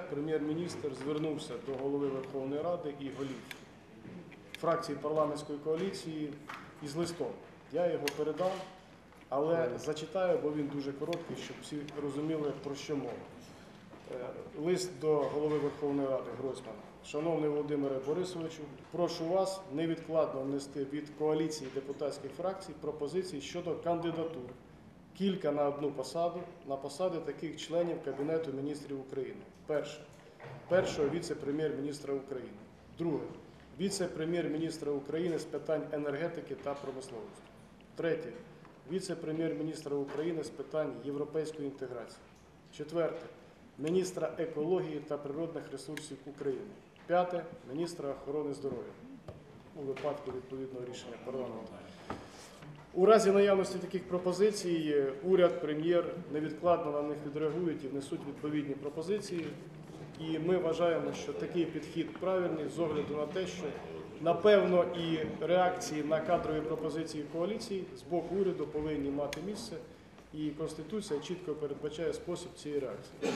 прем'єр-міністр звернувся до Голови Верховної Ради і голів фракції парламентської коаліції із листом. Я його передав, але зачитаю, бо він дуже короткий, щоб всі розуміли, про що мова. Лист до Голови Верховної Ради Гройсмана. Шановний Володимире Борисовичу, прошу вас невідкладно внести від коаліції депутатських фракцій пропозиції щодо кандидатур. Кілька на одну посаду, на посади таких членів Кабінету міністрів України. Перше. Першого віце-прем'єр-міністра України. Друге. Віце-прем'єр-міністра України з питань енергетики та промисловості. Третє. Віце-прем'єр-міністра України з питань європейської інтеграції. Четверте. Міністра екології та природних ресурсів України. П'яте. Міністра охорони здоров'я. У випадку відповідного рішення парламенту. У разі наявності таких пропозицій уряд, прем'єр невідкладно на них відреагують і внесуть відповідні пропозиції. І ми вважаємо, що такий підхід правильний з огляду на те, що, напевно, і реакції на кадрові пропозиції коаліції з боку уряду повинні мати місце, і Конституція чітко передбачає спосіб цієї реакції.